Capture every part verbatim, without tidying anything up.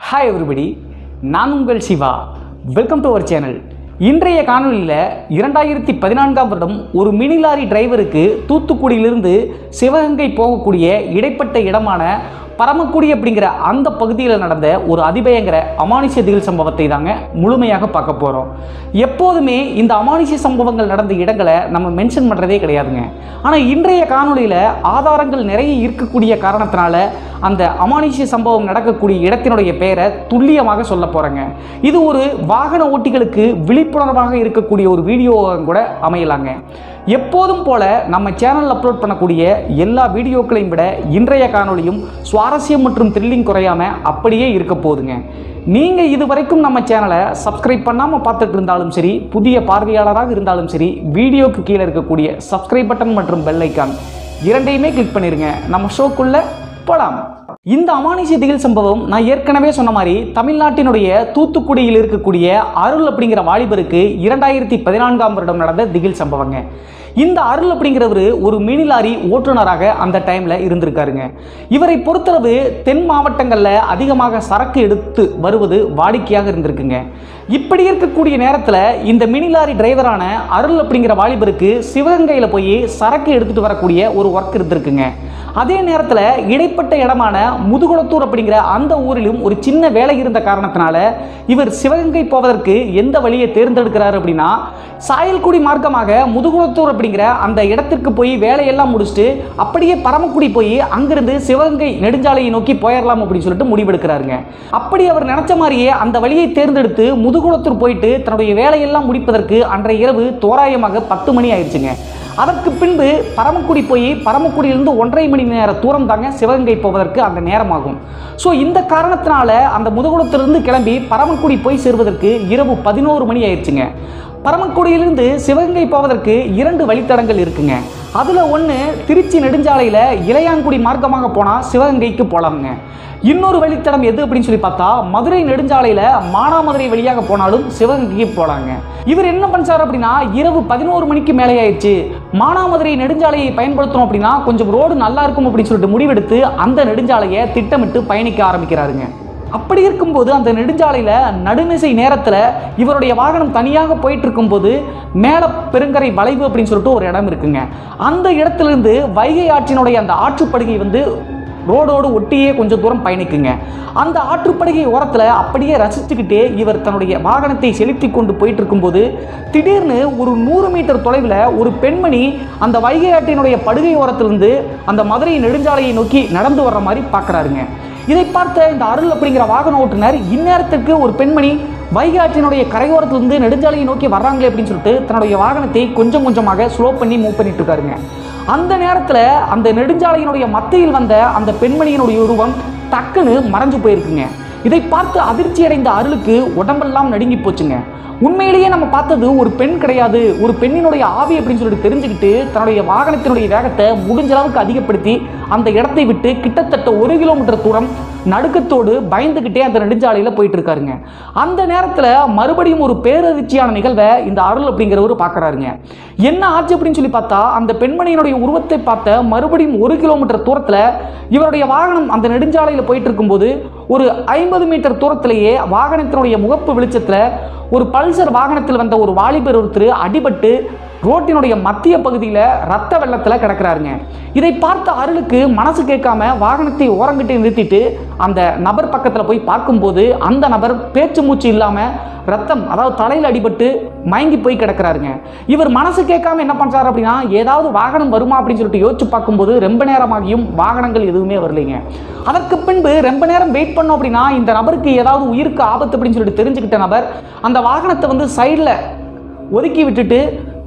Hi everybody, நான் உங்கள் Siva. Welcome to our channel. இன்றைய காணொளியில் இரண்டாயிரத்தி பதினான்காம் வருடம் ஒரு மினி லாரி டிரைவருக்கு தூத்துக்குடியிலிருந்து சிவகங்கை போகக்கூடிய இடைப்பட்ட இடமான பரமக்குடி அப்படிங்கிற அந்த பகுதியில் நடந்த ஒரு அதிபயங்கர அமானுஷ்ய திகில் சம்பவத்தை தாங்க முழுமையாக பார்க்க போகிறோம். எப்போதுமே இந்த அமானுஷ்ய சம்பவங்கள் நடந்த இடங்களை நம்ம மென்ஷன் பண்ணுறதே கிடையாதுங்க. ஆனால் இன்றைய காணொளியில் ஆதாரங்கள் நிறைய இருக்கக்கூடிய காரணத்தினால அந்த அமானுஷ்ய சம்பவம் நடக்கக்கூடிய இடத்தினுடைய பெயரை துல்லியமாக சொல்ல போகிறேங்க. இது ஒரு வாகன ஓட்டிகளுக்கு விழிப்புணர்வாக இருக்கக்கூடிய ஒரு வீடியோவாக கூட அமையலாங்க. எப்போதும் போல நம்ம சேனல் அப்லோட் பண்ணக்கூடிய எல்லா வீடியோக்களையும் விட இன்றைய காணொளியும் சுவாரஸ்யம் மற்றும் த்ரில்லிங் குறையாமல் அப்படியே இருக்க போகுதுங்க. நீங்கள் இதுவரைக்கும் நம்ம சேனலை சப்ஸ்கிரைப் பண்ணாமல் பார்த்துட்டு இருந்தாலும் சரி, புதிய பார்வையாளராக இருந்தாலும் சரி, வீடியோக்கு கீழே இருக்கக்கூடிய சப்ஸ்கிரைப் பட்டன் மற்றும் பெல் ஐக்கான் இரண்டையுமே கிளிக் பண்ணிடுங்க. நம்ம ஷோக்குள்ளே போகலாம். இந்த அமானுஷ்ய திகில் சம்பவம் நான் ஏற்கனவே சொன்ன மாதிரி தமிழ்நாட்டினுடைய தூத்துக்குடியில் இருக்கக்கூடிய அருள் அப்படிங்கிற வாலிபருக்கு இரண்டாயிரத்தி பதினான்காம் வருடம் நடந்த திகில் சம்பவங்க. இந்த அருள் அப்படிங்கிறவர் ஒரு மினி லாரி ஓட்டுநராக அந்த டைமில் இருந்திருக்காருங்க. இவரை பொறுத்தளவு தென் மாவட்டங்களில் அதிகமாக சரக்கு எடுத்து வருவது வாடிக்கையாக இருந்திருக்குங்க. இப்படி இருக்கக்கூடிய நேரத்தில் இந்த மினி லாரி டிரைவரான அருள் அப்படிங்கிற வாலிபருக்கு சிவகங்கையில் போய் சரக்கு எடுத்துகிட்டு வரக்கூடிய ஒரு ஒர்க் இருந்திருக்குங்க. அதே நேரத்தில் இடைப்பட்ட இடமான முதுகுளத்தூர் அப்படிங்கிற அந்த ஊரிலும் ஒரு சின்ன வேலை இருந்த காரணத்தினால இவர் சிவகங்கை போவதற்கு எந்த வழியை தேர்ந்தெடுக்கிறார் அப்படின்னா, சாயல்குடி மார்க்கமாக முதுகுளத்தூர் அப்படிங்கிற அந்த இடத்திற்கு போய் வேலையெல்லாம் முடிச்சுட்டு அப்படியே பரமக்குடி போய் அங்கிருந்து சிவகங்கை நெடுஞ்சாலையை நோக்கி போயிடலாம் அப்படின்னு சொல்லிட்டு முடிவெடுக்கிறாருங்க. அப்படி அவர் நினைச்ச மாதிரியே அந்த வழியை தேர்ந்தெடுத்து முதுகுளத்தூர் போயிட்டு தன்னுடைய வேலையெல்லாம் முடிப்பதற்கு அன்றைய இரவு தோராயமாக பத்து மணி ஆயிடுச்சுங்க. அதற்கு பின்பு பரமக்குடி போய் பரமக்குடியிலிருந்து ஒன்றரை மணி நேர தூரம் தாங்க சிவகங்கை போவதற்கு அந்த நேரமாகும். ஸோ இந்த காரணத்தினால அந்த முதுகுளத்திலிருந்து கிளம்பி பரமக்குடி போய் சேர்வதற்கு இரவு பதினோரு மணி ஆயிடுச்சுங்க. பரமக்குடியிலிருந்து சிவகங்கை போவதற்கு இரண்டு வழித்தடங்கள் இருக்குங்க. அதில் ஒன்று திருச்சி நெடுஞ்சாலையில் இளையான்குடி மார்க்கமாக போனால் சிவகங்கைக்கு போகலாமுங்க. இன்னொரு வழித்தடம் எது அப்படின்னு சொல்லி பார்த்தா மதுரை நெடுஞ்சாலையில் மானாமதுரை வழியாக போனாலும் சிவகங்கைக்கு போகலாங்க. இவர் என்ன பண்ணார் அப்படின்னா, இரவு பதினோரு மணிக்கு மேலே ஆயிடுச்சு, மானாமதுரை நெடுஞ்சாலையை பயன்படுத்தணும் அப்படின்னா கொஞ்சம் ரோடு நல்லா இருக்கும் அப்படின்னு சொல்லிட்டு முடிவெடுத்து அந்த நெடுஞ்சாலையை திட்டமிட்டு பயணிக்க ஆரம்பிக்கிறாருங்க. அப்படி இருக்கும்போது அந்த நெடுஞ்சாலையில் நடுநிசை நேரத்தில் இவருடைய வாகனம் தனியாக போயிட்டு இருக்கும்போது மேலே பெருங்கரை வளைவு அப்படின்னு சொல்லிட்டு ஒரு இடம் இருக்குங்க. அந்த இடத்துலேருந்து வைகை ஆற்றினுடைய அந்த ஆற்றுப்படுகை வந்து ரோடோடு ஒட்டியே கொஞ்சம் தூரம் பயணிக்குங்க. அந்த ஆற்றுப்படுகை ஓரத்தில் அப்படியே ரசிச்சுக்கிட்டே இவர் தன்னுடைய வாகனத்தை செலுத்தி கொண்டு போயிட்டு இருக்கும்போது திடீர்னு ஒரு நூறு மீட்டர் தொலைவில் ஒரு பெண்மணி அந்த வைகை ஆற்றினுடைய படுகை ஓரத்திலிருந்து அந்த மதுரை நெடுஞ்சாலையை நோக்கி நடந்து வர்ற மாதிரி பார்க்குறாருங்க. இதை பார்த்த இந்த அருள் அப்படிங்கிற வாகன ஓட்டுநர் இந்நேரத்துக்கு ஒரு பெண்மணி வைகை ஆற்றினுடைய கரையோரத்திலிருந்து நெடுஞ்சாலையை நோக்கி வர்றாங்களே அப்படின்னு சொல்லிட்டு தன்னுடைய வாகனத்தை கொஞ்சம் கொஞ்சமாக ஸ்லோ பண்ணி மூவ் பண்ணிட்டு இருக்காருங்க. அந்த நேரத்தில் அந்த நெடுஞ்சாலையினுடைய மத்தியில் வந்த அந்த பெண்மணியினுடைய உருவம் டக்குன்னு மறைஞ்சு போயிருக்குங்க. இதை பார்த்து அதிர்ச்சி அடைந்த அருளுக்கு உடம்பெல்லாம் நடுங்கி போச்சுங்க. உண்மையிலேயே நம்ம பார்த்தது ஒரு பெண் கிடையாது, ஒரு பெண்ணினுடைய ஆவி அப்படின்னு சொல்லிட்டு தெரிஞ்சுக்கிட்டு தன்னுடைய வாகனத்தினுடைய வேகத்தை முடிஞ்ச அளவுக்கு அதிகப்படுத்தி அந்த இடத்தை விட்டு கிட்டத்தட்ட ஒரு கிலோமீட்டர் தூரம் நடுக்கத்தோடு பயந்துக்கிட்டே அந்த நெடுஞ்சாலையில் போயிட்டு இருக்காருங்க. அந்த நேரத்தில் மறுபடியும் ஒரு பேரதிர்ச்சியான நிகழ்வை இந்த அருள் அப்படிங்கிறவர் பார்க்குறாருங்க. என்ன ஆச்சு அப்படின்னு சொல்லி பார்த்தா அந்த பெண்மணியினுடைய உருவத்தை பார்த்த மறுபடியும் ஒரு கிலோமீட்டர் தூரத்தில் இவருடைய வாகனம் அந்த நெடுஞ்சாலையில் போயிட்டு இருக்கும்போது ஒரு ஐம்பது மீட்டர் தூரத்திலேயே வாகனத்தினுடைய முகப்பு வெளிச்சத்தில் ஒரு பல்சர் வாகனத்தில் வந்த ஒரு வாலிபர் ஒருத்தர் அடிபட்டு ரோட்டினுடைய மத்திய பகுதியில் ரத்த வெள்ளத்தில் கிடக்கிறாருங்க. இதை பார்த்த அருளுக்கு மனசு கேட்காம வாகனத்தை ஓரங்கிட்டு நிறுத்திட்டு அந்த நபர் பக்கத்தில் போய் பார்க்கும்போது அந்த நபர் பேச்சு மூச்சு இல்லாமல் ரத்தம், அதாவது தலையில் அடிபட்டு மயங்கி போய் கிடக்கிறாருங்க. இவர் மனசு கேட்காம என்ன பண்ணுறாரு அப்படின்னா, ஏதாவது வாகனம் வருமா அப்படின்னு சொல்லிட்டு யோசிச்சு பார்க்கும்போது ரொம்ப நேரமாகியும் வாகனங்கள் எதுவுமே வரலைங்க. அதற்கு பின்பு ரொம்ப நேரம் வெயிட் பண்ணோம் அப்படின்னா இந்த நபருக்கு ஏதாவது உயிருக்கு ஆபத்து அப்படின்னு சொல்லிட்டு தெரிஞ்சுக்கிட்ட நபர் அந்த வாகனத்தை வந்து சைடில் ஒதுக்கி விட்டுட்டு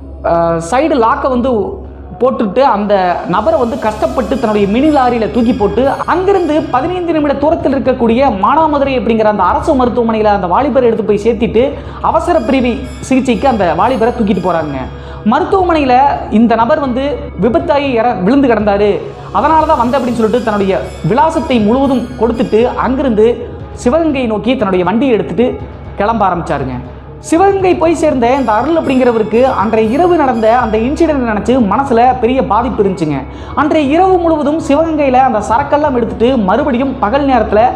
சைடு லாக்கை வந்து போட்டுட்டு அந்த நபரை வந்து கஷ்டப்பட்டு தன்னுடைய மினி லாரியில் தூக்கி போட்டு அங்கிருந்து பதினைந்து நிமிட தூரத்தில் இருக்கக்கூடிய மானாமதுரை அப்படிங்கிற அந்த அரசு மருத்துவமனையில் அந்த வாலிபரை எடுத்து போய் சேர்த்திட்டு அவசர பிரிவு சிகிச்சைக்கு அந்த வாலிபரை தூக்கிட்டு போகிறாங்க. மருத்துவமனையில் இந்த நபர் வந்து விபத்தாகி இற விழுந்து கிடந்தாரு, அதனால தான் வந்த அப்படின்னு சொல்லிட்டு தன்னுடைய விலாசத்தை முழுவதும் கொடுத்துட்டு அங்கிருந்து சிவகங்கை நோக்கி தன்னுடைய வண்டியை எடுத்துட்டு கிளம்ப ஆரம்பிச்சாருங்க. சிவகங்கை போய் சேர்ந்த இந்த அருள் அப்படிங்கிறவருக்கு அன்றைய இரவு நடந்த அந்த இன்சிடென்ட் நினச்சி மனசில் பெரிய பாதிப்பு இருந்துச்சுங்க. அன்றைய இரவு முழுவதும் சிவகங்கையில் அந்த சரக்கெல்லாம் எடுத்துகிட்டு மறுபடியும் பகல் நேரத்தில்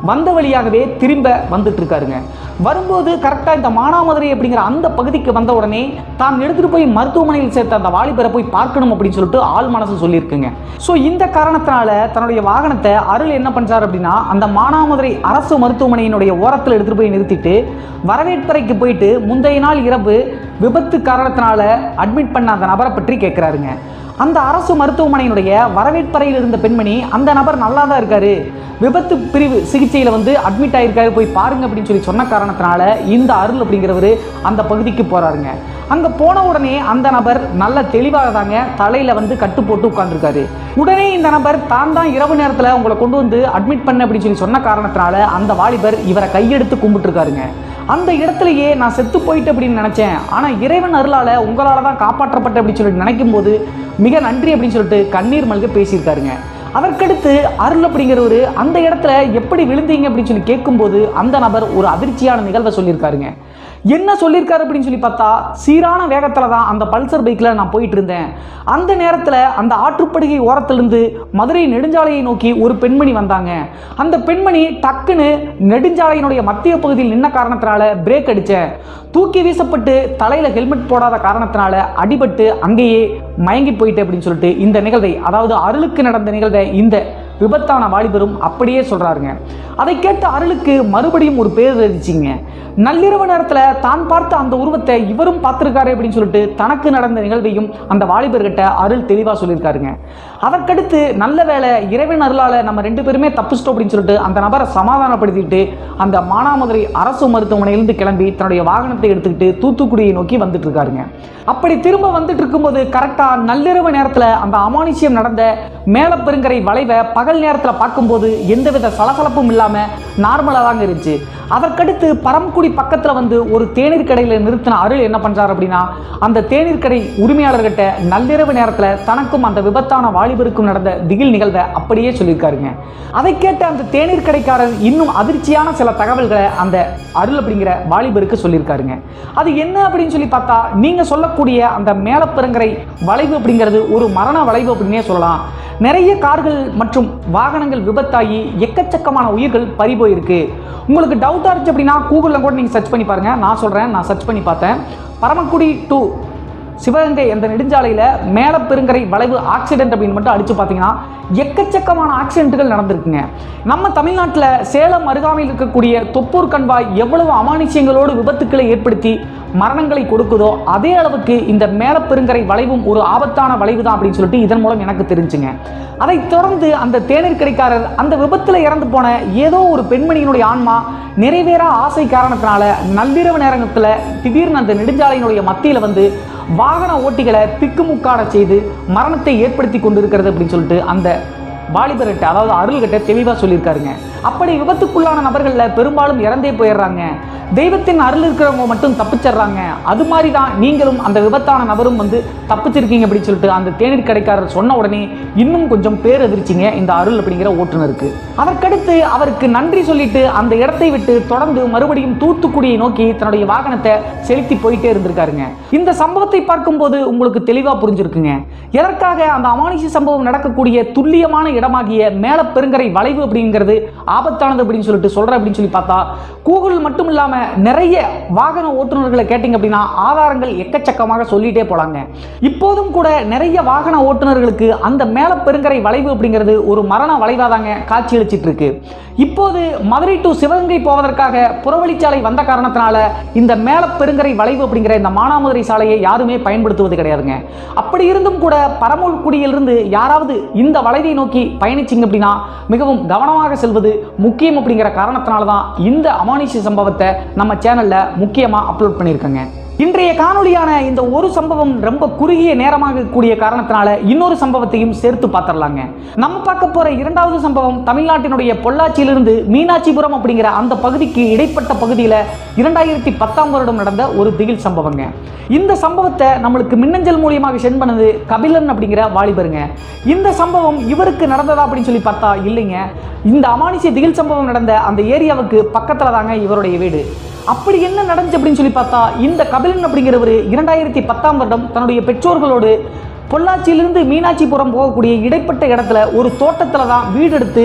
வந்த வழியாகவே திரும்ப வந்துட்டு இருக்காருங்க. வரும்போது கரெக்டாக இந்த மானாமதுரை அப்படிங்கிற அந்த பகுதிக்கு வந்த உடனே தான் எடுத்துகிட்டு போய் மருத்துவமனையில் சேர்த்த அந்த வாலிபரை போய் பார்க்கணும் அப்படின்னு சொல்லிட்டு ஆள் மனசு சொல்லியிருக்குங்க. ஸோ இந்த காரணத்தினால தன்னுடைய வாகனத்தை அருள் என்ன பண்ணுறாரு அப்படின்னா அந்த மானாமதுரை அரசு மருத்துவமனையினுடைய ஓரத்தில் எடுத்துகிட்டு போய் நிறுத்திட்டு வரவேற்பறைக்கு போயிட்டு முந்தைய நாள் இரவு விபத்து காரணத்தினால அட்மிட் பண்ண அந்த நபரை பற்றி கேட்குறாருங்க. அந்த அரசு மருத்துவமனையினுடைய வரவேற்பறையில் இருந்த பெண்மணி அந்த நபர் நல்லா தான் இருக்காரு, விபத்து பிரிவு சிகிச்சையில் வந்து அட்மிட் ஆகிருக்காரு, போய் பாருங்க அப்படின்னு சொல்லி சொன்ன காரணத்தினால இந்த அருள் அப்படிங்கிறவர் அந்த பகுதிக்கு போகிறாருங்க. அங்கே போன உடனே அந்த நபர் நல்ல தெளிவாக தாங்க தலையில் வந்து கட்டு போட்டு உட்காந்துருக்காரு. உடனே இந்த நபர் தான் தான் இரவு நேரத்தில் உங்களை கொண்டு வந்து அட்மிட் பண்ண அப்படின்னு சொல்லி சொன்ன காரணத்தினால அந்த வாலிபர் இவரை கையெடுத்து கும்பிட்டுருக்காருங்க. அந்த இடத்துலையே நான் செத்து போயிட்டு அப்படின்னு நினச்சேன், ஆனால் இறைவன் அருளால் உங்களால் தான் காப்பாற்றப்பட்ட அப்படின்னு சொல்லிட்டு நினைக்கும் போது மிக நன்றி அப்படின்னு சொல்லிட்டு கண்ணீர் மல்க பேசியிருக்காருங்க. அதற்கடுத்து அருள் அப்படிங்கிறவர் அந்த இடத்துல எப்படி விழுந்தீங்க அப்படின்னு சொல்லி கேட்கும்போது அந்த நபர் ஒரு அதிர்ச்சியான நிகழ்வை சொல்லியிருக்காருங்க. என்ன சொல்லியிருக்காரு அப்படின்னு சொல்லி பார்த்தா, சீரான வேகத்தில் தான் அந்த பல்சர் பைக்கில் நான் போயிட்டு இருந்தேன். அந்த நேரத்தில் அந்த ஆற்றுப்படுகை ஓரத்திலிருந்து மதுரை நெடுஞ்சாலையை நோக்கி ஒரு பெண்மணி வந்தாங்க. அந்த பெண்மணி டக்குன்னு நெடுஞ்சாலையினுடைய மத்திய பகுதியில் நின்ன காரணத்தினால பிரேக் அடித்தேன். தூக்கி வீசப்பட்டு தலையில் ஹெல்மெட் போடாத காரணத்தினால அடிபட்டு அங்கேயே மயங்கி போயிட்டேன் அப்படின்னு சொல்லிட்டு இந்த நிகழ்வை, அதாவது அருளுக்கு நடந்த நிகழ்வை இந்த விபத்தான வாலிபரும் அப்படியே சொல்றாருங்க. அதை கேட்ட அருளுக்கு மறுபடியும் ஒரு பேர் இருந்துச்சுங்க. நள்ளிரவு நேரத்தில் தான் பார்த்த அந்த உருவத்தை இவரும் பார்த்துருக்காரு அப்படின்னு சொல்லிட்டு தனக்கு நடந்த நிகழ்வையும் அந்த வாலிபர்கிட்ட அருள் தெளிவாக சொல்லியிருக்காருங்க. அதற்கடுத்து நல்ல வேலை இறைவன் அருளால் நம்ம ரெண்டு பேருமே தப்பிச்சிட்டோம் அப்படின்னு சொல்லிட்டு அந்த நபரை சமாதானப்படுத்திட்டு அந்த மானாமதுரை அரசு மருத்துவமனையிலிருந்து கிளம்பி தன்னுடைய வாகனத்தை எடுத்துக்கிட்டு தூத்துக்குடியை நோக்கி வந்துட்டு இருக்காருங்க. அப்படி திரும்ப வந்துட்டு இருக்கும்போது கரெக்டாக நள்ளிரவு நேரத்தில் அந்த அமானுஷ்யம் நடந்த மேலப்பெருங்கரை வளைவை பகல் நேரத்தில் பார்க்கும்போது எந்தவித சலசலப்பும் இல்லாமல் நார்மலாக தாங்க இருந்துச்சு. அதற்கடுத்து பரம்குடி பக்கத்தில் வந்து ஒரு தேநீர் கடையில் நிறுத்தின அருள் என்ன பண்ணுறாரு அப்படின்னா அந்த தேநீர் கடை உரிமையாளர்கிட்ட நள்ளிரவு நேரத்தில் தனக்கும் அந்த விபத்தான வாலிபருக்கும் நடந்த திகில் நிகழ்வை அப்படியே சொல்லியிருக்காருங்க. அதை கேட்ட அந்த தேநீர் கடைக்காரர் இன்னும் அதிர்ச்சியான சில தகவல்களை அந்த அருள் அப்படிங்கிற வாலிபருக்கு சொல்லியிருக்காருங்க. அது என்ன அப்படின்னு சொல்லி பார்த்தா, நீங்கள் சொல்லக்கூடிய அந்த மேலப்பெருங்கரை வளைவு அப்படிங்கிறது ஒரு மரண வளைவு அப்படின்னே சொல்லலாம். நிறைய கார்கள் மற்றும் வாகனங்கள் விபத்தாகி எக்கச்சக்கமான உயிர்கள் பறிபோயிருக்கு. உங்களுக்கு டவுட்டாக இருந்துச்சு அப்படின்னா கூகுளில் கூட நீங்கள் சர்ச் பண்ணி பாருங்கள். நான் சொல்கிறேன், நான் சர்ச் பண்ணி பார்த்தேன். பரமக்குடி டு சிவகங்கை அந்த நெடுஞ்சாலையில் மேலப்பெருங்கரை வளைவு ஆக்சிடென்ட் அப்படின்னு மட்டும் அடித்து பார்த்தீங்கன்னா எக்கச்சக்கமான ஆக்சிடென்ட்டுகள் நடந்திருக்குங்க. நம்ம தமிழ்நாட்டில் சேலம் அருகாமையில் இருக்கக்கூடிய தொப்பூர் கண்வாய் எவ்வளவு அமானுஷ்யங்களோடு விபத்துக்களை ஏற்படுத்தி மரணங்களை கொடுக்குதோ அதே அளவுக்கு இந்த மேலப்பெருங்கரை வளைவும் ஒரு ஆபத்தான வளைவு தான் அப்படின்னு சொல்லிட்டு இதன் மூலம் எனக்கு தெரிஞ்சுங்க. அதை தொடர்ந்து அந்த தேநீர் கடைக்காரர் அந்த விபத்தில் இறந்து போன ஏதோ ஒரு பெண்மணியினுடைய ஆன்மா நிறைவேறா ஆசை காரணத்தினால நள்ளிரவு நேரத்தில் திடீர்னு அந்த நெடுஞ்சாலையினுடைய மத்தியில் வந்து வாகன ஓட்டிகளை திக்குமுக்காட செய்து மரணத்தை ஏற்படுத்தி கொண்டிருக்கிறது அப்படின்னு சொல்லிட்டு அந்த வாலிபர்கிட்ட, அதாவது அருள்கிட்ட தெளிவாக சொல்லியிருக்காருங்க. அப்படி விபத்துக்குள்ளான நபர்களில் பெரும்பாலும் இறந்தே போயிடுறாங்க. தெய்வத்தின் அருள் இருக்கிறவங்க மட்டும் தப்பிச்சிடுறாங்க. அது மாதிரி தான் நீங்களும் அந்த விபத்தான நபரும் வந்து தப்பிச்சிருக்கீங்க அப்படின்னு சொல்லிட்டு அந்த தேநீர் கடைக்காரர் சொன்ன உடனே இன்னும் கொஞ்சம் பேரதிர்ச்சிங்க இந்த அருள் அப்படிங்கிற ஓட்டுநருக்கு. அதற்கடுத்து அவருக்கு நன்றி சொல்லிட்டு அந்த இடத்தை விட்டு தொடர்ந்து மறுபடியும் தூத்துக்குடியை நோக்கி தன்னுடைய வாகனத்தை செலுத்தி போயிட்டே இருந்திருக்காருங்க. இந்த சம்பவத்தை பார்க்கும்போது உங்களுக்கு தெளிவாக புரிஞ்சிருக்குங்க எதற்காக அந்த அமானுஷ்ய சம்பவம் நடக்கக்கூடிய துல்லியமான இடமாகிய மேலப்பெருங்கரை வளைவு அப்படிங்கிறது ஆபத்தானது அப்படின்னு சொல்லிட்டு சொல்ற அப்படின்னு சொல்லி பார்த்தா, கூகுள் மட்டும் இல்லாம நிறைய வாகன ஓட்டுநர்களை கேட்டீங்க அப்படின்னா ஆதாரங்கள் எக்கச்சக்கமாக சொல்லிட்டே போலாங்க. இப்போதும் கூட நிறைய வாகன ஓட்டுநர்களுக்கு அந்த மேலப்பெருங்கரை வளைவு அப்படிங்கிறது ஒரு மரண வளைவாதாங்க காட்சி அளிச்சிட்டு இருக்கு. இப்போது மதுரை டு சிவகங்கை போவதற்காக புறவழிச்சாலை வந்த காரணத்தினால இந்த மேலப்பெருங்கரை வளைவு அப்படிங்கிற இந்த மானாமதுரை சாலையை யாருமே பயன்படுத்துவது கிடையாதுங்க. அப்படி இருந்தும் கூட பரமக்குடியிலிருந்து யாராவது இந்த வளைவை நோக்கி பயணிச்சிங்க அப்படின்னா மிகவும் கவனமாக செல்வது முக்கியம் அப்படிங்கிற காரணத்தினால தான் இந்த அமானுஷ்ய சம்பவத்தை நம்ம சேனல்ல முக்கியமா அப்லோட் பண்ணியிருக்கேங்க. இன்றைய காணொலியான இந்த ஒரு சம்பவம் ரொம்ப குறுகிய நேரமாக கூடிய காரணத்தினால இன்னொரு சம்பவத்தையும் சேர்த்து பார்த்துடலாங்க. நம்ம பார்க்க போற இரண்டாவது சம்பவம் தமிழ்நாட்டினுடைய பொள்ளாச்சியிலிருந்து மீனாட்சிபுரம் அப்படிங்கிற அந்த பகுதிக்கு இடைப்பட்ட பகுதியில் இரண்டாயிரத்தி பத்தாம் வருடம் நடந்த ஒரு திகில் சம்பவங்க. இந்த சம்பவத்தை நம்மளுக்கு மின்னஞ்சல் மூலியமாக சென்ட் பண்ணது கபிலன் அப்படிங்கிற வாலிபருங்க. இந்த சம்பவம் இவருக்கு நடந்ததா அப்படின்னு சொல்லி பார்த்தா இல்லைங்க. இந்த அமானுஷ்ய திகில் சம்பவம் நடந்த அந்த ஏரியாவுக்கு பக்கத்தில் தாங்க இவருடைய வீடு. அப்படி என்ன நடந்துச்சு அப்படின்னு சொல்லி பார்த்தா, இந்த கபிலன் அப்படிங்கிறவர் இரண்டாயிரத்தி பத்தாம் வருடம் தன்னுடைய பெற்றோர்களோடு பொள்ளாச்சியிலிருந்து மீனாட்சிபுரம் போகக்கூடிய இடைப்பட்ட இடத்துல ஒரு தோட்டத்தில் தான் வீடு எடுத்து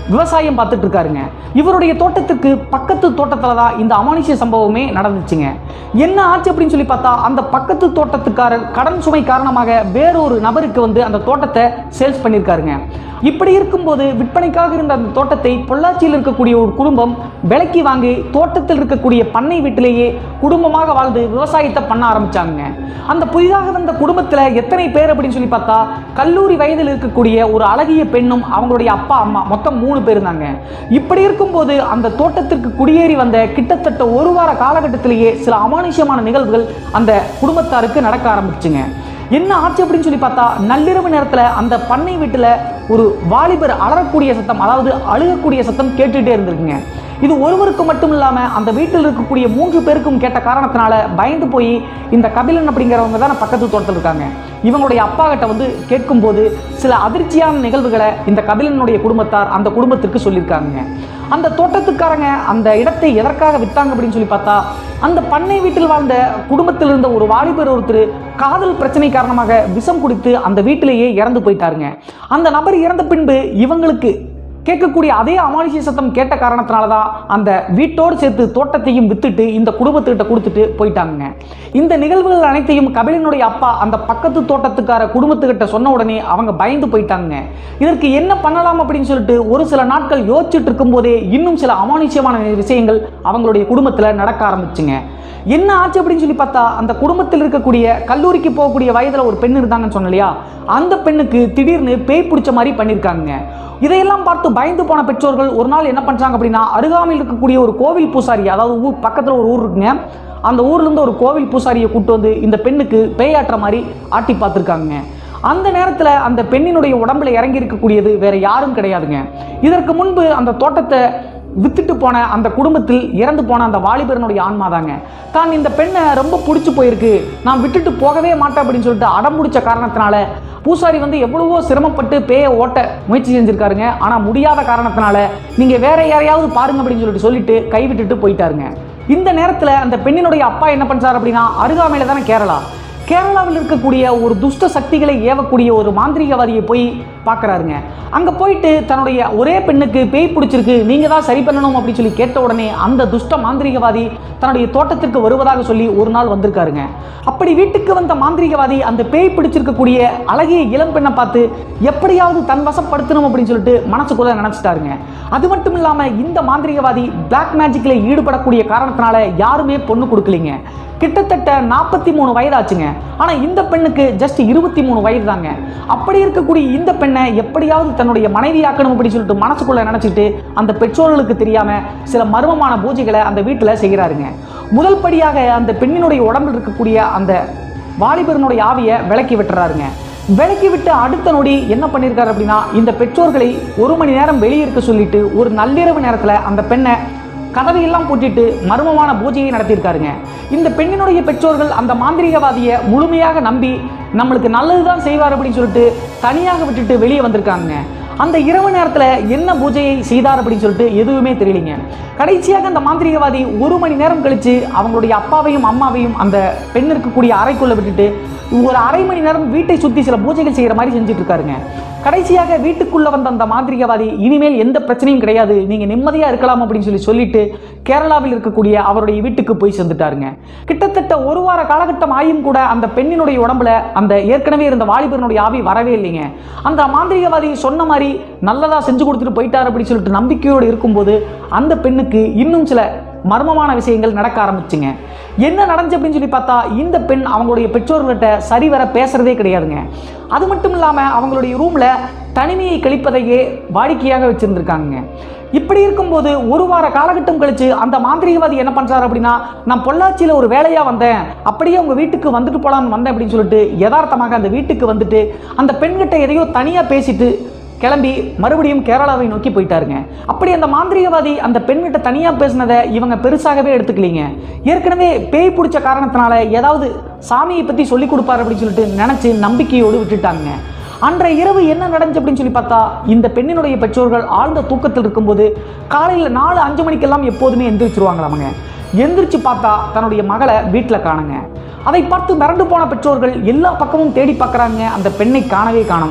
விவசாயம் பார்த்துட்டு இருக்காருங்க. இவருடைய தோட்டத்துக்கு பக்கத்து தோட்டத்தில் தான் இந்த அமானுஷ்ய சம்பவமே நடந்துச்சுங்க. என்ன ஆச்சு அப்படின்னு சொல்லி பார்த்தா, அந்த பக்கத்து தோட்டத்துக்காரர் கடன் சுமை காரணமாக வேறொரு நபருக்கு வந்து அந்த தோட்டத்தை சேல்ஸ் பண்ணியிருக்காருங்க. இப்படி இருக்கும்போது விற்பனைக்காக இருந்த அந்த தோட்டத்தை பொள்ளாச்சியில் இருக்கக்கூடிய ஒரு குடும்பம் விலைக்கு வாங்கி தோட்டத்தில் இருக்கக்கூடிய பண்ணை வீட்டிலேயே குடும்பமாக வாழ்ந்து விவசாயத்தை பண்ண ஆரம்பிச்சாங்க. அந்த புதிதாக வந்த குடும்பத்தில் எத்தனை பேர் அப்படின்னு சொல்லி பார்த்தா, கல்லூரி வயதில் இருக்கக்கூடிய ஒரு அழகிய பெண்ணும் அவங்களுடைய அப்பா அம்மா மொத்தம் மூணு பேர் இருந்தாங்க. இப்படி இருக்கும்போது அந்த தோட்டத்திற்கு குடியேறி வந்த கிட்டத்தட்ட ஒரு வார காலகட்டத்திலேயே சில அமானுஷ்யமான நிகழ்வுகள் அந்த குடும்பத்தாருக்கு நடக்க ஆரம்பிச்சுங்க. என்ன ஆச்சு அப்படின்னு சொல்லி பார்த்தா, நள்ளிரவு நேரத்தில் அந்த பண்ணை வீட்டில் ஒரு வாலிபர் அலறக்கூடிய சத்தம், அதாவது அழுகக்கூடிய சத்தம் கேட்டுகிட்டே இருந்திருக்குங்க. இது ஒருவருக்கு மட்டும் இல்லாமல் அந்த வீட்டில் இருக்கக்கூடிய மூன்று பேருக்கும் கேட்ட காரணத்தினால பயந்து போய் இந்த கபிலன் அப்படிங்கிறவங்க தான் பக்கத்து தோட்டத்தில் இருக்காங்க. இவங்களுடைய அப்பா கிட்ட வந்து கேட்கும்போது சில அதிர்ச்சியான நிகழ்வுகளை இந்த கபிலனுடைய குடும்பத்தார் அந்த குடும்பத்திற்கு சொல்லியிருக்காங்க. அந்த தோட்டத்துக்காரங்க அந்த இடத்தை எதற்காக விற்றாங்க அப்படின்னு சொல்லி பார்த்தா, அந்த பண்ணை வீட்டில் வாழ்ந்த குடும்பத்தில் இருந்த ஒரு வாலிபர் ஒருத்தர் காதல் பிரச்சனை காரணமாக விஷம் குடித்து அந்த வீட்டிலேயே இறந்து போயிட்டாருங்க. அந்த நபர் இறந்த பின்பு இவங்களுக்கு கேட்கக்கூடிய அதே அமானுஷ்ய சத்தம் கேட்ட காரணத்தினால தான் அந்த வீட்டோடு சேர்த்து தோட்டத்தையும் வித்துட்டு இந்த குடும்பத்துக்கிட்ட கொடுத்துட்டு போயிட்டாங்க. இந்த நிகழ்வுகள் அனைத்தையும் கபிலனுடைய அப்பா அந்த பக்கத்து தோட்டத்துக்கார குடும்பத்துக்கிட்ட சொன்ன உடனே அவங்க பயந்து போயிட்டாங்க. இதற்கு என்ன பண்ணலாம் அப்படின்னு சொல்லிட்டு ஒரு சில நாட்கள் யோசிச்சுட்டு இருக்கும் போதே இன்னும் சில அமானுஷ்யமான விஷயங்கள் அவங்களுடைய குடும்பத்தில் நடக்க ஆரம்பிச்சுங்க. என்ன ஆச்சு அப்படின்னு சொல்லி பார்த்தா, அந்த குடும்பத்தில் இருக்கக்கூடிய கல்லூரிக்கு போகக்கூடிய வயதில் ஒரு பெண் இருந்தாங்கன்னு சொன்ன இல்லையா, அந்த பெண்ணுக்கு திடீர்னு பேய் பிடிச்ச மாதிரி பண்ணியிருக்காங்க. இதையெல்லாம் பார்த்து பயந்து போன பெற்றோர்கள் ஒரு நாள் என்ன பண்ணுறாங்க அப்படின்னா, அருகாமையில் இருக்கக்கூடிய ஒரு கோவில் பூசாரி, அதாவது ஊர் பக்கத்தில் ஒரு ஊர் இருக்குங்க, அந்த ஊர்லேருந்து ஒரு கோவில் பூசாரியை கூப்பிட்டு வந்து இந்த பெண்ணுக்கு பேயாட்டுற மாதிரி ஆட்டி பார்த்துருக்காங்க. அந்த நேரத்தில் அந்த பெண்ணினுடைய உடம்புல இறங்கி இருக்கக்கூடியது வேற யாரும் கிடையாதுங்க. இதற்கு முன்பு அந்த தோட்டத்தை வித்துட்டு போன அந்த குடும்பத்தில் இறந்து போன அந்த வாலிபரனுடைய ஆன்மா தாங்க. தான் இந்த பெண்ணை ரொம்ப பிடிச்சி போயிருக்கு, நான் விட்டுட்டு போகவே மாட்டேன் அப்படின்னு சொல்லிட்டு அடம் பிடிச்ச காரணத்தினால பூசாரி வந்து எவ்வளவோ சிரமப்பட்டு பேயை ஓட்ட முயற்சி செஞ்சிருக்காருங்க. ஆனால் முடியாத காரணத்தினால நீங்கள் வேற யாரையாவது பாருங்க அப்படின்னு சொல்லிட்டு சொல்லிட்டு கைவிட்டுட்டு போயிட்டாருங்க. இந்த நேரத்தில் அந்த பெண்ணினுடைய அப்பா என்ன பண்ணுறாரு அப்படின்னா, அருகாமையில் தானே கேரளா, கேரளாவில் இருக்கக்கூடிய ஒரு துஷ்ட சக்திகளை ஏவக்கூடிய ஒரு மாந்திரிகவாதியை போய் பார்க்குறாருங்க. அங்கே போயிட்டு தன்னுடைய ஒரே பெண்ணுக்கு பேய் பிடிச்சிருக்கு, நீங்கள் தான் சரி பண்ணணும் அப்படின்னு சொல்லி கேட்ட உடனே அந்த துஷ்ட மாந்திரிகவாதி தன்னுடைய தோட்டத்திற்கு வருவதாக சொல்லி ஒரு நாள் வந்திருக்காருங்க. அப்படி வீட்டுக்கு வந்த மாந்திரிகவாதி அந்த பேய் பிடிச்சிருக்கக்கூடிய அழகிய இளம் பெண்ணை பார்த்து எப்படியாவது தன் வசப்படுத்தணும் அப்படின்னு சொல்லிட்டு மனசுக்குள்ள நினச்சிட்டாருங்க. அது மட்டும் இல்லாமல் இந்த மாந்திரிகவாதி பிளாக் மேஜிக்கில் ஈடுபடக்கூடிய காரணத்தினால யாருமே பொண்ணு கொடுக்கலிங்க. கிட்டத்தட்ட நாற்பத்தி மூணு வயதாச்சுங்க. ஆனால் இந்த பெண்ணுக்கு ஜஸ்ட் இருபத்தி மூணு வயது தாங்க. அப்படி இருக்கக்கூடிய இந்த பெண்ணை எப்படியாவது தன்னுடைய மனைவியாக்கணும் அப்படின்னு சொல்லிட்டு மனசுக்குள்ள நினச்சிட்டு அந்த பெற்றோர்களுக்கு தெரியாமல் சில மர்மமான பூஜைகளை அந்த வீட்டில் செய்கிறாருங்க. முதல் படியாக அந்த பெண்ணினுடைய உடம்பில் இருக்கக்கூடிய அந்த வாலிபரனுடைய ஆவியை விலக்கி விட்டுறாருங்க. விலக்கி விட்டு அடுத்த நொடி என்ன பண்ணியிருக்காரு அப்படின்னா, இந்த பெற்றோர்களை ஒரு மணி நேரம் வெளியே இருக்க சொல்லிட்டு ஒரு நள்ளிரவு நேரத்தில் அந்த பெண்ணை கதவையெல்லாம் பூட்டிட்டு மர்மமான பூஜையை நடத்தியிருக்காருங்க. இந்த பெண்ணினுடைய பெற்றோர்கள் அந்த மாந்திரிகவாதியை முழுமையாக நம்பி நம்மளுக்கு நல்லதுதான் செய்வார் அப்படின்னு சொல்லிட்டு தனியாக விட்டுட்டு வெளியே வந்திருக்காங்க. அந்த இரவு நேரத்தில் என்ன பூஜையை செய்தார் அப்படின்னு சொல்லிட்டு எதுவுமே தெரியலிங்க. கடைசியாக அந்த மாந்திரிகவாதி ஒரு மணி நேரம் கழித்து அவங்களுடைய அப்பாவையும் அம்மாவையும் அந்த பெண் இருக்கக்கூடிய அறைக்குள்ளே விட்டுட்டு ஒரு அரை மணி நேரம் வீட்டை சுற்றி சில பூஜைகள் செய்கிற மாதிரி செஞ்சுட்டு இருக்காருங்க. கடைசியாக வீட்டுக்குள்ளே வந்த அந்த மாந்திரிகவாதி இனிமேல் எந்த பிரச்சனையும் கிடையாது, நீங்கள் நிம்மதியாக இருக்கலாம் அப்படின்னு சொல்லி சொல்லிட்டு கேரளாவில் இருக்கக்கூடிய அவருடைய வீட்டுக்கு போய் சேர்ந்துட்டாருங்க. கிட்டத்தட்ட ஒரு வார காலகட்டம் ஆயும் கூட அந்த பெண்ணினுடைய உடம்புல அந்த ஏற்கனவே இருந்த வாலிபரனுடைய ஆவி வரவே இல்லைங்க. அந்த மாந்திரிகவாதி சொன்ன மாதிரி நல்லதாக செஞ்சு கொடுத்துட்டு போயிட்டார் அப்படின்னு சொல்லிட்டு நம்பிக்கையோடு இருக்கும்போது அந்த பெண்ணுக்கு இன்னும் சில மர்மமான விஷயங்கள் நடக்க ஆரம்பிச்சுங்க. என்ன நடந்துச்சு அப்படின்னு சொல்லி பார்த்தா, இந்த பெண் அவங்களுடைய பெற்றோர்கள்ட்ட சரிவர பேசுறதே கிடையாதுங்க. அது மட்டும் இல்லாமல் அவங்களுடைய ரூமில் தனிமையை கழிப்பதையே வாடிக்கையாக வச்சுருந்துருக்காங்க. இப்படி இருக்கும்போது ஒரு வார காலகட்டம் கழித்து அந்த மாந்திரிகவாதி என்ன பண்ணுறாரு அப்படின்னா, நான் பொள்ளாச்சியில் ஒரு வேலையாக வந்தேன், அப்படியே உங்கள் வீட்டுக்கு வந்துட்டு போகலான்னு வந்தேன் அப்படின்னு சொல்லிட்டு யதார்த்தமாக அந்த வீட்டுக்கு வந்துட்டு அந்த பெண்கிட்ட எதையோ தனியாக பேசிட்டு கிளம்பி மறுபடியும் கேரளாவை நோக்கி போயிட்டாருங்க. அப்படி அந்த மாந்திரிகவாதி அந்த பெண்கிட்ட தனியாக பேசினதை இவங்க பெருசாகவே எடுத்துக்கலிங்க. ஏற்கனவே பேய் பிடிச்ச காரணத்தினால ஏதாவது சாமியை பற்றி சொல்லி கொடுப்பார் அப்படின்னு சொல்லிட்டு நினச்சி நம்பிக்கையோடு விட்டுட்டாங்க. அன்றைய இரவு என்ன நடந்துச்சு அப்படின்னு சொல்லி பார்த்தா, இந்த பெண்ணினுடைய பெற்றோர்கள் ஆழ்ந்த தூக்கத்தில் இருக்கும்போது காலையில் நாலு அஞ்சு மணிக்கெல்லாம் எப்போதுமே எந்திரிச்சிருவாங்களாமங்க. எந்திரிச்சு பார்த்தா தன்னுடைய மகளை வீட்டில் காணுங்க. அதை பார்த்து மிரண்டு போன பெற்றோர்கள் எல்லா பக்கமும் தேடி பார்க்குறாங்க, அந்த பெண்ணை காணவே காணும்.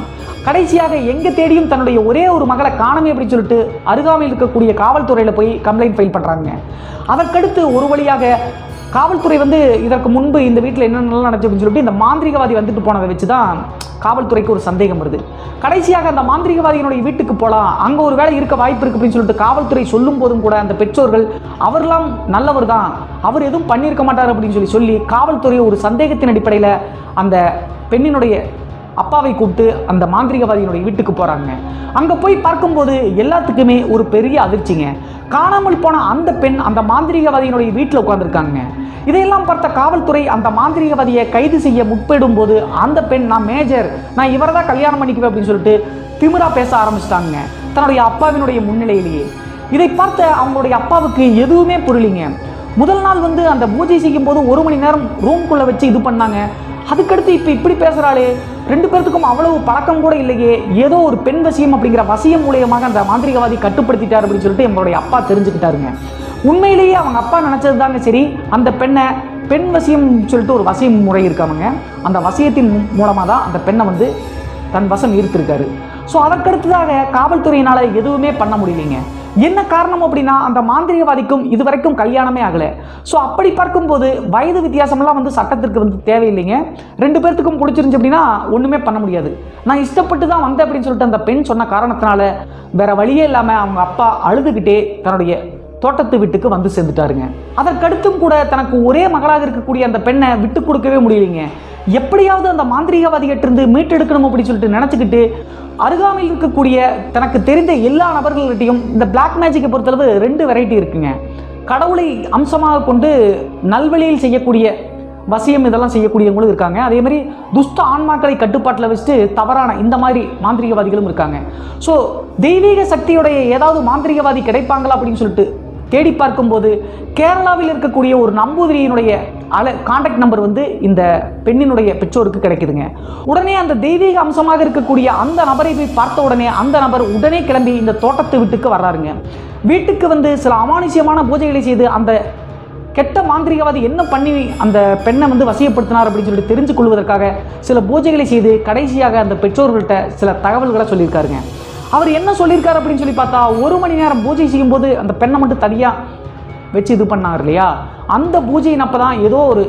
கடைசியாக எங்கே தேடியும் தன்னுடைய ஒரே ஒரு மகளை காணமே அப்படின்னு சொல்லிட்டு அருகாமையில் இருக்கக்கூடிய காவல்துறையில் போய் கம்ப்ளைண்ட் ஃபைல் பண்ணுறாங்க. அதற்கடுத்து ஒரு வழியாக காவல்துறை வந்து இதற்கு முன்பு இந்த வீட்டில் என்னென்னலாம் நடந்துச்சு அப்படின்னு சொல்லிட்டு இந்த மாந்திரிகவாதி வந்துட்டு போனதை வச்சு தான் காவல்துறைக்கு ஒரு சந்தேகம் வருது. கடைசியாக அந்த மாந்திரிகவாதியினுடைய வீட்டுக்கு போகலாம், அங்கே ஒரு வேலை இருக்க வாய்ப்பு இருக்குது அப்படின்னு சொல்லிட்டு காவல்துறை சொல்லும் போதும் கூட அந்த பெற்றோர்கள் அவர்லாம் நல்லவர் தான், அவர் எதுவும் பண்ணியிருக்க மாட்டார் அப்படின்னு சொல்லி சொல்லி காவல்துறை ஒரு சந்தேகத்தின் அடிப்படையில் அந்த பெண்ணினுடைய அப்பாவை கூப்பிட்டு அந்த மாந்திரிகவாதியினுடைய வீட்டுக்கு போகிறாங்க. அங்கே போய் பார்க்கும்போது எல்லாத்துக்குமே ஒரு பெரிய அதிர்ச்சிங்க. காணாமல் போன அந்த பெண் அந்த மாந்திரிகவாதியினுடைய வீட்டில் உட்காந்துருக்காங்க. இதையெல்லாம் பார்த்த காவல்துறை அந்த மாந்திரிகவாதியை கைது செய்ய முற்படும் போது அந்த பெண், நான் மேஜர், நான் இவரை தான் கல்யாணம் பண்ணிக்குவேன் அப்படின்னு சொல்லிட்டு திமிரா பேச ஆரம்பிச்சிட்டாங்க தன்னுடைய அப்பாவினுடைய முன்னிலையிலேயே. இதை பார்த்த அவங்களுடைய அப்பாவுக்கு எதுவுமே புரியலிங்க. முதல் நாள் வந்து அந்த பூஜை செய்யும் போது ஒரு மணி நேரம் ரூம்குள்ளே வச்சு இது பண்ணாங்க. அதுக்கடுத்து இப்போ இப்படி பேசுகிறாளே, ரெண்டு பேர்த்துக்கும் அவ்வளவு பழக்கம் கூட இல்லையே, ஏதோ ஒரு பெண் வசியம் அப்படிங்கிற வசியம் மூலியமாக அந்த மாந்திரிகவாதி கட்டுப்படுத்திட்டார் அப்படின்னு சொல்லிட்டு எங்களுடைய அப்பா தெரிஞ்சுக்கிட்டாருங்க. உண்மையிலேயே அவங்க அப்பா நினச்சது தாங்க சரி, அந்த பெண்ணை பெண் வசியம் சொல்லிட்டு ஒரு வசியம் முறை இருக்காங்க, அந்த வசியத்தின் மூலமாக தான் அந்த பெண்ணை வந்து தன் வசம் ஈர்த்திருக்காரு. ஸோ அதற்கடுத்ததாக காவல்துறையினால் எதுவுமே பண்ண முடியலைங்க. என்ன காரணம் அப்படின்னா அந்த மாந்திரிகவாதிக்கும் இதுவரைக்கும் கல்யாணமே ஆகலை. ஸோ அப்படி பார்க்கும்போது வயது வித்தியாசமெல்லாம் வந்து சட்டத்திற்கு வந்து தேவையில்லைங்க. ரெண்டு பேர்த்துக்கும் பிடிச்சிருந்துச்சு அப்படின்னா ஒன்றுமே பண்ண முடியாது. நான் இஷ்டப்பட்டு தான் வந்தேன் அப்படின்னு சொல்லிட்டு அந்த பெண் சொன்ன காரணத்தினால வேற வழியே இல்லாமல் அவங்க அப்பா அழுதுகிட்டே தன்னுடைய தோட்டத்து வீட்டுக்கு வந்து சேர்ந்துட்டாருங்க. அதற்கடுத்தும் கூட தனக்கு ஒரே மகளாக இருக்கக்கூடிய அந்த பெண்ணை விட்டு கொடுக்கவே முடியலைங்க. எப்படியாவது அந்த மாந்திரிகவாதிகிட்டிருந்து மீட்டெடுக்கணும் அப்படின்னு சொல்லிட்டு நினச்சிக்கிட்டு அருகாமையில் இருக்கக்கூடிய தனக்கு தெரிந்த எல்லா நபர்கள்கிட்டையும் இந்த பிளாக் மேஜிக்கை பொறுத்தளவு ரெண்டு வெரைட்டி இருக்குங்க. கடவுளை அம்சமாக கொண்டு நல்வழியில் செய்யக்கூடிய வசியம் இதெல்லாம் செய்யக்கூடியவங்களும் இருக்காங்க. அதே மாதிரி துஷ்ட ஆன்மாக்களை கட்டுப்பாட்டில் வச்சுட்டு தவறான இந்த மாதிரி மாந்திரிகவாதிகளும் இருக்காங்க. ஸோ தெய்வீக சக்தியுடைய ஏதாவது மாந்திரிகவாதி கிடைப்பாங்களா அப்படின்னு சொல்லிட்டு தேடி பார்க்கும்போது கேரளாவில் இருக்கக்கூடிய ஒரு நம்பூதிரியினுடைய அல கான்டாக்ட் நம்பர் வந்து இந்த பெண்ணினுடைய பெற்றோருக்கு கிடைக்குதுங்க. உடனே அந்த தெய்வீக அம்சமாக இருக்கக்கூடிய அந்த நபரை போய் பார்த்த உடனே அந்த நபர் உடனே கிளம்பி இந்த தோட்டத்து வீட்டுக்கு வர்றாருங்க. வீட்டுக்கு வந்து சில அமானுஷ்யமான பூஜைகளை செய்து அந்த கெட்ட மாந்திரிகவாதி என்ன பண்ணி அந்த பெண்ணை வந்து வசியப்படுத்தினார் அப்படின்னு சொல்லிட்டு தெரிஞ்சு கொள்வதற்காக சில பூஜைகளை செய்து கடைசியாக அந்த பெற்றோர்கள்ட்ட சில தகவல்களை சொல்லியிருக்காருங்க. அவர் என்ன சொல்லியிருக்காரு அப்படின்னு சொல்லி பார்த்தா, ஒரு மணி நேரம் பூஜை செய்யும்போது அந்த பெண்ணை மட்டும் தனியாக வச்சு இது பண்ணார் இல்லையா, அந்த பூஜையின் அப்போ தான் ஏதோ ஒரு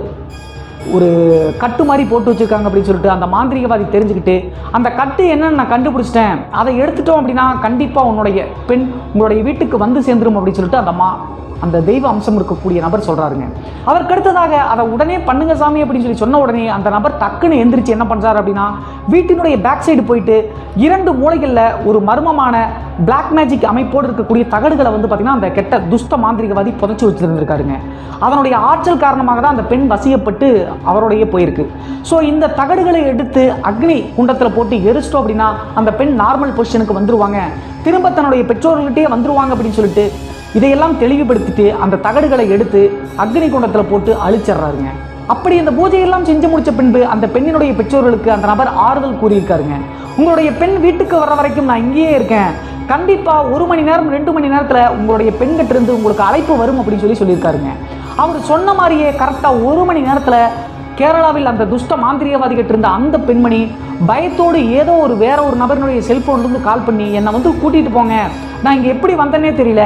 ஒரு கட்டு மாதிரி போட்டு வச்சுருக்காங்க அப்படின்னு சொல்லிட்டு அந்த மாந்திரிகவாதி தெரிஞ்சுக்கிட்டு அந்த கட்டு என்னன்னு நான் கண்டுபிடிச்சிட்டேன், அதை எடுத்துட்டோம் அப்படின்னா கண்டிப்பாக உன்னுடைய பெண் உங்களுடைய வீட்டுக்கு வந்து சேர்ந்துடும் அப்படின்னு சொல்லிட்டு அந்த மா அந்த தெய்வ அம்சம் இருக்கக்கூடிய நபர் சொல்கிறாருங்க. அதற்கடுத்ததாக அதை உடனே பண்ணுங்க சாமி அப்படின்னு சொல்லி சொன்ன உடனே அந்த நபர் டக்குன்னு எந்திரிச்சு என்ன பண்ணுறாரு அப்படின்னா, வீட்டினுடைய பேக் சைடு போயிட்டு இரண்டு மூலைகளில் ஒரு மர்மமான பிளாக் மேஜிக் அமைப்போடு இருக்கக்கூடிய தகடுகளை வந்து பார்த்திங்கன்னா அந்த கெட்ட துஷ்ட மாந்திரிகவாதி புதைச்சி வச்சுருந்துருக்காருங்க. அதனுடைய ஆற்றல் காரணமாக தான் அந்த பெண் வசியப்பட்டு அவருடைய போயிருக்கு. ஸோ இந்த தகடுகளை எடுத்து அக்னி குண்டத்தில் போட்டு எரிச்சிட்டோம் அப்படின்னா அந்த பெண் நார்மல் பொசிஷனுக்கு வந்துருவாங்க, திரும்ப தன்னுடைய பெற்றோர்கள்கிட்டே வந்துருவாங்க அப்படின்னு சொல்லிட்டு இதையெல்லாம் தெளிவுபடுத்திட்டு அந்த தகடுகளை எடுத்து அக்னி குண்டத்தில் போட்டு அழிச்சிட்றாருங்க. அப்படி அந்த பூஜையெல்லாம் செஞ்சு முடிச்ச பின்பு அந்த பெண்ணினுடைய பெற்றோர்களுக்கு அந்த நபர் ஆறுதல் கூறியிருக்காருங்க. உங்களுடைய பெண் வீட்டுக்கு வர வரைக்கும் நான் இங்கேயே இருக்கேன், கண்டிப்பாக ஒரு மணி நேரம் ரெண்டு மணி நேரத்தில் உங்களுடைய பெண்கிட்ட இருந்து உங்களுக்கு அழைப்பு வரும் அப்படின்னு சொல்லி சொல்லியிருக்காருங்க. அவர் சொன்ன மாதிரியே கரெக்டாக ஒரு மணி நேரத்தில் கேரளாவில் அந்த துஷ்ட மாந்திரிகவாதிகிட்ட இருந்த அந்த பெண்மணி பயத்தோடு ஏதோ ஒரு வேற ஒரு நபரினுடைய செல்ஃபோன்லேருந்து கால் பண்ணி என்னை வந்து கூட்டிகிட்டு போங்க, நான் இங்கே எப்படி வந்தேன்னே தெரியல,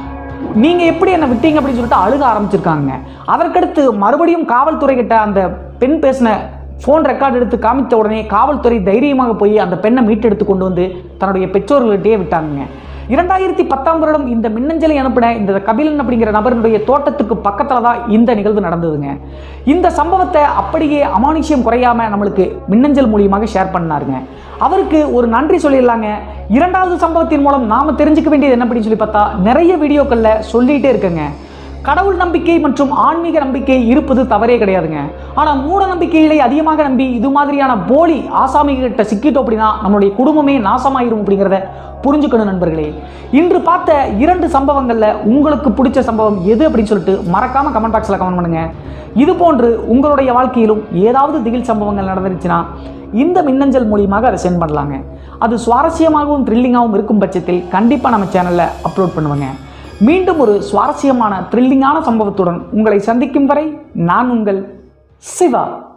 நீங்கள் எப்படி என்னை விட்டீங்க அப்படின்னு சொல்லிட்டு அழுக ஆரம்பிச்சிருக்காங்க. அதற்கடுத்து மறுபடியும் காவல்துறை கிட்ட அந்த பெண் பேசின ஃபோன் ரெக்கார்டு எடுத்து காமித்த உடனே காவல்துறை தைரியமாக போய் அந்த பெண்ணை மீட்டெடுத்து கொண்டு வந்து தன்னுடைய பெற்றோர்கள்கிட்டே விட்டாங்க. இரண்டாயிரத்தி பத்தாம் வருடம் இந்த மின்னஞ்சலை அனுப்பின இந்த கபிலன் அப்படிங்கிற நபருடைய தோட்டத்துக்கு பக்கத்தில் தான் இந்த நிகழ்வு நடந்ததுங்க. இந்த சம்பவத்தை அப்படியே அமானுஷ்யம் குறையாமல் நம்மளுக்கு மின்னஞ்சல் மூலியமாக ஷேர் பண்ணாருங்க. அவருக்கு ஒரு நன்றி சொல்லிடலாங்க. இரண்டாவது சம்பவத்தின் மூலம் நாம் தெரிஞ்சுக்க வேண்டியது என்ன அப்படின்னு சொல்லி பார்த்தா, நிறைய வீடியோக்களில் சொல்லிகிட்டே இருக்குங்க, கடவுள் நம்பிக்கை மற்றும் ஆன்மீக நம்பிக்கை இருப்பது தவறே கிடையாதுங்க. ஆனால் மூட நம்பிக்கைகளை அதிகமாக நம்பி இது மாதிரியான போலி ஆசாமிகிட்ட சிக்கிட்டோம் அப்படின்னா நம்மளுடைய குடும்பமே நாசமாயிரும் அப்படிங்கிறத புரிஞ்சுக்கணும் நண்பர்களே. இன்று பார்த்த இரண்டு சம்பவங்களில் உங்களுக்கு பிடிச்ச சம்பவம் எது அப்படின்னு சொல்லிட்டு மறக்காமல் கமெண்ட் பாக்ஸில் கமெண்ட் பண்ணுங்கள். இது போன்று உங்களுடைய வாழ்க்கையிலும் ஏதாவது திகில் சம்பவங்கள் நடந்துருச்சுன்னா இந்த மின்னஞ்சல் மூலியமாக அதை சென்ட் பண்ணலாங்க. அது சுவாரஸ்யமாகவும் த்ரில்லிங்காகவும் இருக்கும் பட்சத்தில் கண்டிப்பாக நம்ம சேனலில் அப்லோட் பண்ணுவேங்க. மீண்டும் ஒரு சுவாரஸ்யமான த்ரில்லிங்கான சம்பவத்துடன் உங்களை சந்திக்கும் வரை நான் உங்கள் சிவா.